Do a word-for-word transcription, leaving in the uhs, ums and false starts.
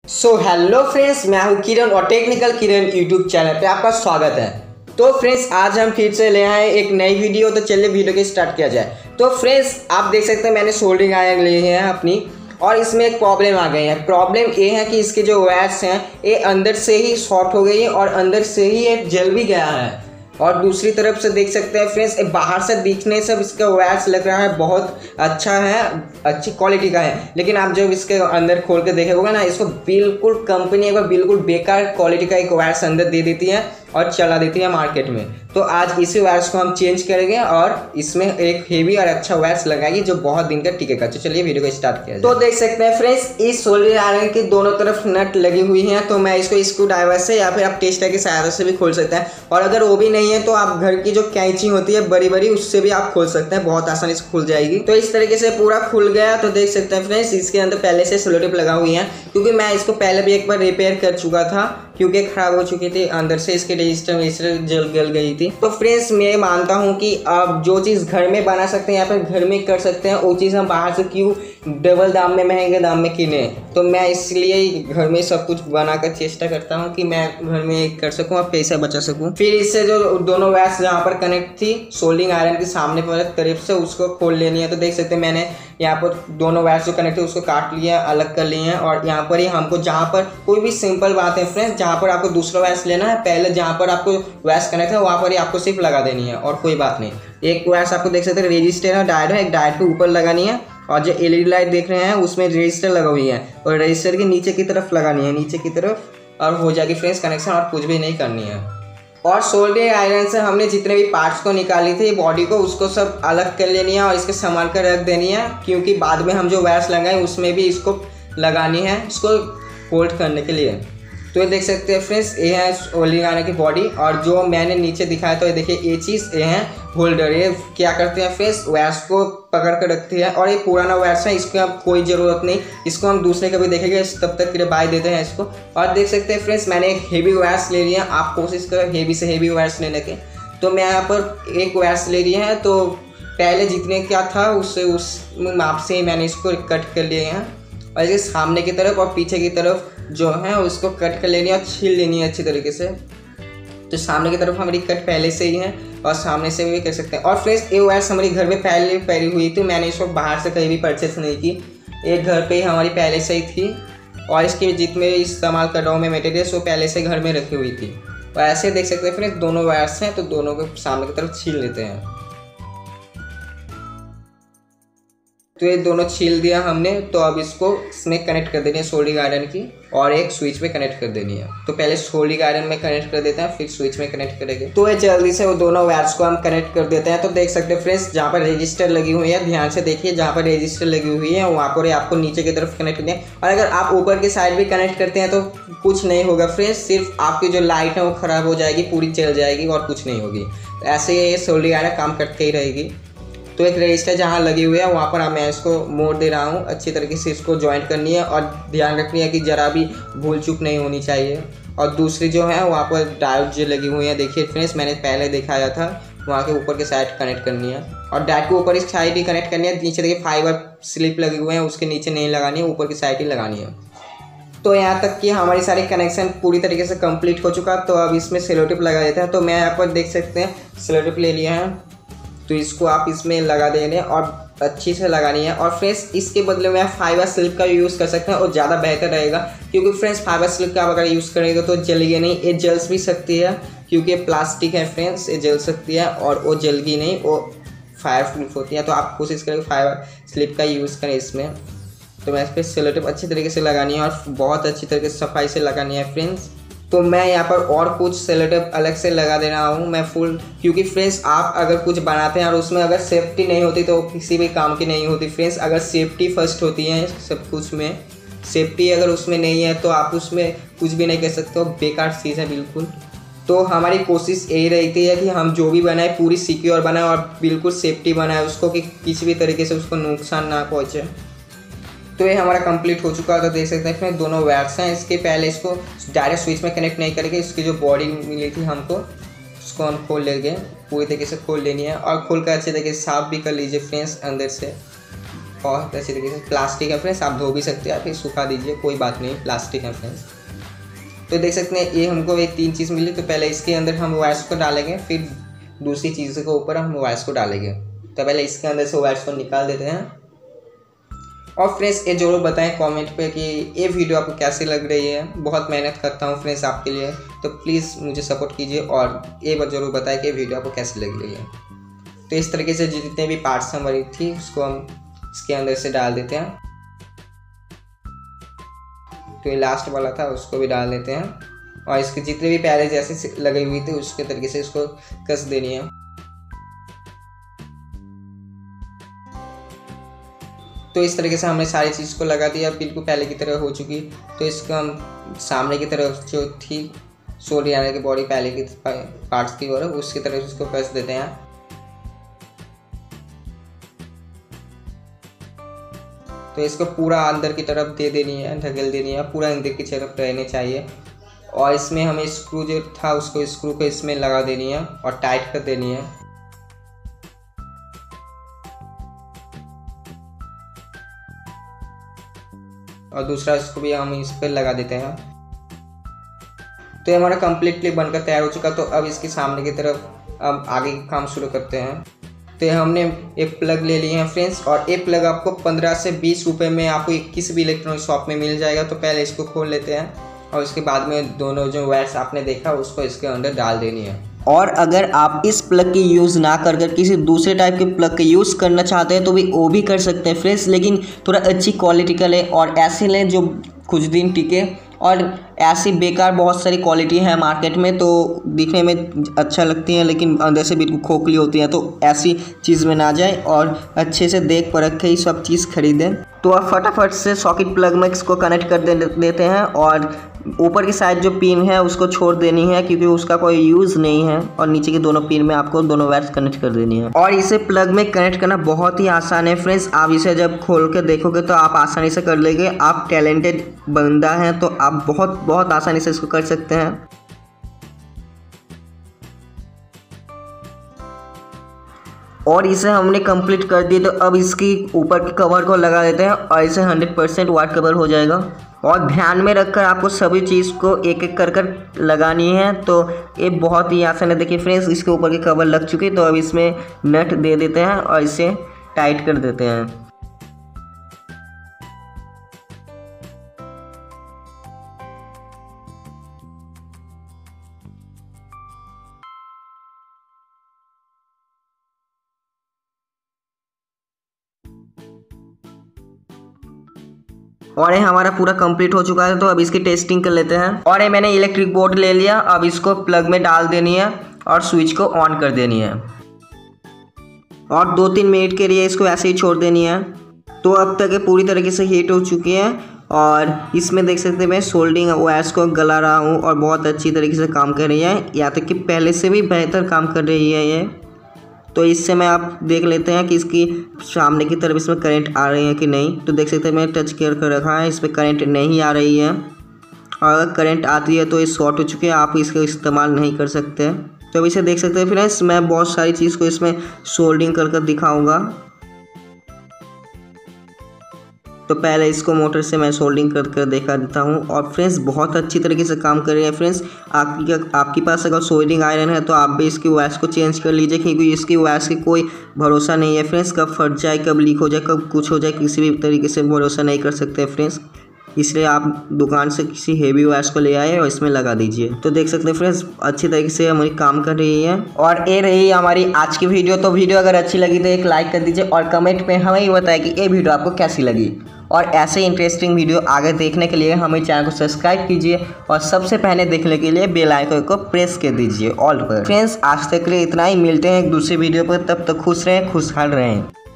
So hello friends, मैं हूं किरण और टेक्निकल किरण यूट्यूब चैनल पे आपका स्वागत है। तो फ्रेंड्स, आज हम फिर से ले आए एक नई वीडियो। तो चलिए वीडियो को स्टार्ट किया जाए। तो फ्रेंड्स, आप देख सकते हैं मैंने सोल्डरिंग आयरन ली है अपनी, और इसमें एक प्रॉब्लम आ गई है। प्रॉब्लम ये है कि इसके जो वायर्स हैं ये अंदर से ही शॉर्ट हो गई है और अंदर से ही ये जल भी गया है। और दूसरी तरफ से देख सकते हैं फ्रेंड्स, बाहर से दिखने से इसका वायर्स लग रहा है बहुत अच्छा है, अच्छी क्वालिटी का है, लेकिन आप जब इसके अंदर खोल के देखेंगे ना, इसको बिल्कुल कंपनी एक बार बिल्कुल बेकार क्वालिटी का एक वायर्स अंदर दे देती है और चला देती है मार्केट में। तो आज इसी वायर्स को हम चेंज करेंगे और इसमें एक हेवी और अच्छा वायर्स लगाएंगे जो बहुत दिन का टिकेगा। तो चलिए वीडियो को स्टार्ट किया। तो देख सकते हैं फ्रेंड्स, इस सोल्डरिंग आयरन की दोनों तरफ नट लगी हुई है। तो मैं इसको स्क्रू ड्राइवर से या फिर आप टेस्टर की सहायता से भी खोल सकते हैं, और अगर वो भी नहीं है तो आप घर की जो कैंची होती है बड़ी बड़ी, उससे भी आप खोल सकते हैं, बहुत आसानी से खुल जाएगी। तो इस तरीके से पूरा खुल गया। तो देख सकते हैं फ्रेंड्स, इसके अंदर पहले से सेलो टेप लगा हुई है, क्योंकि मैं इसको पहले भी एक बार रिपेयर कर चुका था, क्योंकि खराब हो चुकी थी, अंदर से इसके रजिस्टर रजिस्टर जल गल गई थी। तो फ्रेंड्स, मैं मानता हूं कि आप जो चीज़ घर में बना सकते हैं या फिर घर में कर सकते हैं, वो चीज़ हम बाहर से क्यों डबल दाम में, महंगे दाम में किने। तो मैं इसलिए घर में सब कुछ बनाकर चेष्टा करता हूं कि मैं घर में कर सकूं और पैसा बचा सकूं। फिर इससे जो दोनों वायर्स जहाँ पर कनेक्ट थी सोल्डरिंग आयरन के सामने वाले तरफ से, उसको खोल लेनी है। तो देख सकते हैं मैंने यहाँ पर दोनों वायर्स जो कनेक्ट है उसको काट लिया, अलग कर लिए हैं। और यहाँ पर ही हमको जहाँ पर कोई भी सिंपल बात है फ्रेंड्स, जहाँ पर आपको दूसरा वायर्स लेना है, पहले जहाँ पर आपको वायर्स कनेक्ट है वहाँ पर ही आपको सिर्फ लगा देनी है और कोई बात नहीं। एक वायर्स आपको देख सकते हैं रजिस्टर है, डायोड है, एक डायोड के ऊपर लगानी है, और जो एलईडी लाइट देख रहे हैं उसमें रजिस्टर लगा हुई है, और रजिस्टर के नीचे की तरफ लगानी है, नीचे की तरफ, और हो जाएगी फ्रेंड्स कनेक्शन, और कुछ भी नहीं करनी है। और सोल्डरिंग आयरन से हमने जितने भी पार्ट्स को निकाली थी बॉडी को, उसको सब अलग कर लेनी है और इसके संभाल कर रख देनी है, क्योंकि बाद में हम जो वायर्स लगाएं उसमें भी इसको लगानी है, इसको होल्ड करने के लिए। तो ये देख सकते हैं फ्रेंड्स, ये है सोल्डरिंग आयरन की बॉडी, और जो मैंने नीचे दिखाया तो ये देखिए ये चीज़ ये है होल्डर। ये क्या करते हैं फ्रेंड्स, वायर्स को पकड़ कर रखती है, और ये पुराना वायर्स है, इसकी अब कोई ज़रूरत नहीं, इसको हम दूसरे कभी देखेंगे, तब तक के लिए बाय देते हैं इसको। और देख सकते हैं फ्रेंड्स, मैंने एक हेवी वायर्स ले लिया, आप कोशिश करें हेवी से हेवी वायर्स लेने के। तो मैं यहाँ पर एक वायर्स ले लिया है, तो पहले जितने क्या था उससे उस माप से ही मैंने इसको कट कर लिए हैं, और इसके सामने की तरफ और पीछे की तरफ जो है उसको कट कर लेनी है और छील लेनी है अच्छी तरीके से। तो सामने की तरफ हमारी कट पहले से ही है और सामने से भी कर सकते हैं। और फ्रेंड्स, ये वायर्स हमारी घर में पहले पहली हुई थी, मैंने इसको बाहर से कहीं भी परचेस नहीं की, एक घर पे ही हमारी पहले से ही थी, और इसके जितने इस्तेमाल कर रहा हूँ मैं मटेरियल्स वो पहले से घर में रखी हुई थी। और ऐसे देख सकते हैं फ्रेंड्स, दोनों वायर्स हैं, तो दोनों को सामने की तरफ छील लेते हैं। तो ये दोनों छील दिया हमने, तो अब इसको इसमें कनेक्ट कर देनी है सोल्डरिंग आयरन की, और एक स्विच में कनेक्ट कर देनी है। तो पहले सोल्डरिंग आयरन में कनेक्ट कर देते हैं, फिर स्विच में कनेक्ट करेंगे। तो ये जल्दी से वो दोनों वायर्स को हम कनेक्ट कर देते हैं। तो देख सकते हैं फ्रेंड्स, जहाँ पर रजिस्टर लगी हुई है, ध्यान से देखिए, जहाँ पर रजिस्टर लगी हुई है वहाँ पर आपको नीचे की तरफ कनेक्ट करनी है। और अगर आप ऊपर की साइड भी कनेक्ट करते हैं तो कुछ नहीं होगा फ्रेंड्स, सिर्फ आपकी जो लाइट है वो ख़राब हो जाएगी, पूरी जल जाएगी और कुछ नहीं होगी। तो ऐसे ये सोल्डरिंग आयरन काम करते ही रहेगी। तो एक रजिस्टर जहाँ लगी हुई है वहाँ पर मैं इसको मोड़ दे रहा हूँ, अच्छी तरीके से इसको जॉइंट करनी है, और ध्यान रखनी है कि ज़रा भी भूल चूक नहीं होनी चाहिए। और दूसरी जो है वहाँ पर डायोड जो लगी हुई है, देखिए फ्रेंड्स, मैंने पहले दिखाया था, वहाँ के ऊपर के साइड कनेक्ट करनी है, और डायोड के ऊपर इस साइड ही कनेक्ट करनी है। नीचे देखिए फाइबर स्लिप लगे हुए हैं, उसके नीचे नहीं लगानी है, ऊपर की साइड ही लगानी है। तो यहाँ तक कि हमारी सारी कनेक्शन पूरी तरीके से कंप्लीट हो चुका। तो अब इसमें सेलो टेप लगा देते हैं। तो मैं यहाँ पर देख सकते हैं सेलो टेप ले लिया है, तो इसको आप इसमें लगा देंगे और अच्छी से लगानी है। और फ्रेंड्स, इसके बदले में आप फाइबर स्लिप का यूज़ कर सकते हैं और ज़्यादा बेहतर रहेगा, क्योंकि फ्रेंड्स फाइबर स्लिप का आप अगर यूज़ करेंगे तो जलेगी नहीं, ये जल भी सकती है, क्योंकि ये प्लास्टिक है फ्रेंड्स, ये जल सकती है, और वो जलेगी नहीं, वो फायर प्रूफ होती है। तो आप कोशिश करें फाइबर स्लिप का यूज़ करें इसमें। तो मैं इस पर सेलो टेप अच्छी तरीके से लगानी है और बहुत अच्छी तरीके से सफाई से लगानी है फ्रेंड्स। तो मैं यहाँ पर और कुछ सेलो टेप अलग से लगा दे रहा हूँ मैं फुल, क्योंकि फ्रेंड्स आप अगर कुछ बनाते हैं और उसमें अगर सेफ्टी नहीं होती तो किसी भी काम की नहीं होती फ्रेंड्स। अगर सेफ्टी फर्स्ट होती है सब कुछ में, सेफ्टी अगर उसमें नहीं है तो आप उसमें कुछ भी नहीं कर सकते हो, बेकार चीज़ है बिल्कुल। तो हमारी कोशिश यही रहती है कि हम जो भी बनाए पूरी सिक्योर बनाए और बिल्कुल सेफ्टी बनाए उसको, कि किसी भी तरीके से उसको नुकसान ना पहुँचे। तो ये हमारा कंप्लीट हो चुका है। तो देख सकते हैं दोनों वायर्स हैं, इसके पहले इसको डायरेक्ट स्विच में कनेक्ट नहीं करेंगे, इसकी जो बॉडी मिली थी हमको उसको हम खोल लेंगे, पूरी तरीके से खोल लेनी है, और खोल कर अच्छे तरीके से साफ भी कर लीजिए फ्रेंड्स अंदर से। बहुत अच्छी तरीके से प्लास्टिक है फ्रेंड्स, आप धो भी सकते हैं, फिर सुखा दीजिए, कोई बात नहीं, प्लास्टिक है फ्रेंड्स। तो देख सकते हैं ये हमको एक तीन चीज़ मिली। तो पहले इसके अंदर हम वायर्स को डालेंगे, फिर दूसरी चीज़ के ऊपर हम वायर्स को डालेंगे। तो पहले इसके अंदर से वायर्स को निकाल देते हैं। और फ्रेंड्स ये जरूर बताएं कमेंट पे कि ये वीडियो आपको कैसी लग रही है। बहुत मेहनत करता हूँ फ्रेंड्स आपके लिए, तो प्लीज़ मुझे सपोर्ट कीजिए और ये बात जरूर बताएं कि वीडियो आपको कैसी लग रही है। तो इस तरीके से जितने भी पार्ट्स हमारी थी उसको हम इसके अंदर से डाल देते हैं। तो ये लास्ट वाला था उसको भी डाल देते हैं और इसके जितने भी पैरे जैसे लगे हुए थे उसके तरीके से इसको कस देनी है। तो इस तरीके से हमने सारी चीज़ को लगा दिया, बिल्कुल पहले की तरह हो चुकी। तो इसको हम सामने की तरफ जो थी सोल्डर यानी कि बॉडी पहले की पार्ट्स की ओर उसकी तरफ इसको कस देते हैं। तो इसको पूरा अंदर की तरफ दे देनी है, ढकेल देनी है, पूरा अंदर की तरफ रहने चाहिए। और इसमें हमें स्क्रू जो था उसको स्क्रू को इसमें लगा देनी है और टाइट कर देनी है। और दूसरा इसको भी हम इस पर लगा देते हैं। तो ये हमारा कम्प्लीटली बनकर तैयार हो चुका। तो अब इसके सामने की तरफ अब आगे का काम शुरू करते हैं। तो ये हमने एक प्लग ले लिए हैं फ्रेंड्स, और ये प्लग आपको पंद्रह से बीस रुपए में आपको किसी भी इलेक्ट्रॉनिक शॉप में मिल जाएगा। तो पहले इसको खोल लेते हैं और उसके बाद में दोनों जो वायर्स आपने देखा उसको इसके अंदर डाल देनी है। और अगर आप इस प्लग की यूज़ ना कर कर किसी दूसरे टाइप के प्लग का यूज़ करना चाहते हैं तो भी वो भी कर सकते हैं फ्रेंड्स, लेकिन थोड़ा अच्छी क्वालिटी का लें और ऐसे लें जो कुछ दिन टिके। और ऐसी बेकार बहुत सारी क्वालिटी है मार्केट में, तो दिखने में अच्छा लगती हैं लेकिन अंदर से बिल्कुल खोखली होती हैं। तो ऐसी चीज़ में ना जाए और अच्छे से देख परख के ही सब चीज़ खरीदें। तो आप फटाफट से सॉकेट प्लग में इसको कनेक्ट कर दे देते हैं और ऊपर की साइड जो पिन है उसको छोड़ देनी है क्योंकि उसका कोई यूज़ नहीं है। और नीचे के दोनों पिन में आपको दोनों वायर्स कनेक्ट कर देनी है। और इसे प्लग में कनेक्ट करना बहुत ही आसान है फ्रेंड्स। आप इसे जब खोल के देखोगे तो आप आसानी से कर लेंगे। आप टैलेंटेड बंदा हैं तो आप बहुत बहुत आसानी से इसको कर सकते हैं। और इसे हमने कंप्लीट कर दी। तो अब इसकी ऊपर के कवर को लगा देते हैं और इसे हंड्रेड परसेंट वाट कवर हो जाएगा। और ध्यान में रखकर आपको सभी चीज़ को एक एक कर कर लगानी है। तो ये बहुत ही आसान है। देखिए फ्रेंड्स इसके ऊपर के कवर लग चुके, तो अब इसमें नट दे देते हैं और इसे टाइट कर देते हैं। और ये हमारा पूरा कंप्लीट हो चुका है। तो अब इसकी टेस्टिंग कर लेते हैं। और ये मैंने इलेक्ट्रिक बोर्ड ले लिया। अब इसको प्लग में डाल देनी है और स्विच को ऑन कर देनी है और दो तीन मिनट के लिए इसको ऐसे ही छोड़ देनी है। तो अब तक ये पूरी तरीके से हीट हो चुकी है और इसमें देख सकते हैं मैं सोल्डिंग वायर्स को गला रहा हूँ और बहुत अच्छी तरीके से काम कर रही है, या तक कि पहले से भी बेहतर काम कर रही है ये। तो इससे मैं आप देख लेते हैं कि इसकी सामने की तरफ इसमें करंट आ रही है कि नहीं। तो देख सकते हैं मैं टच केयर कर रखा है, इस पर करंट नहीं आ रही है। और अगर करंट आती है तो ये शॉर्ट हो चुके हैं, आप इसका इस्तेमाल नहीं कर सकते। तो अब इसे देख सकते हैं फ्रेंड्स, मैं बहुत सारी चीज़ को इसमें सोल्डिंग कर कर दिखाऊँगा। तो पहले इसको मोटर से मैं सोल्डिंग कर कर दिखा देता हूँ। और फ्रेंड्स बहुत अच्छी तरीके से काम कर रही है फ्रेंड्स। आपकी आपके पास अगर सोल्डिंग आयरन है तो आप भी इसकी वायर्स को चेंज कर लीजिए, क्योंकि इसकी वायर्स की कोई भरोसा नहीं है फ्रेंड्स। कब फट जाए, कब लीक हो जाए, कब कुछ हो जाए, किसी भी तरीके से भरोसा नहीं कर सकते फ्रेंड्स। इसलिए आप दुकान से किसी हेवी वायर्स को ले आए और इसमें लगा दीजिए। तो देख सकते हैं फ्रेंड्स अच्छी तरीके से हमारी काम कर रही है। और ये रही हमारी आज की वीडियो। तो वीडियो अगर अच्छी लगी तो एक लाइक कर दीजिए और कमेंट में हमें ये बताएं कि ये वीडियो आपको कैसी लगी। और ऐसे इंटरेस्टिंग वीडियो आगे देखने के लिए हमें चैनल को सब्सक्राइब कीजिए और सबसे पहले देखने के लिए बेल आइकन को प्रेस कर दीजिए ऑल पर। फ्रेंड्स आज तक के लिए इतना ही, मिलते हैं एक दूसरे वीडियो पर, तब तक खुश रहें, खुशहाल रहें।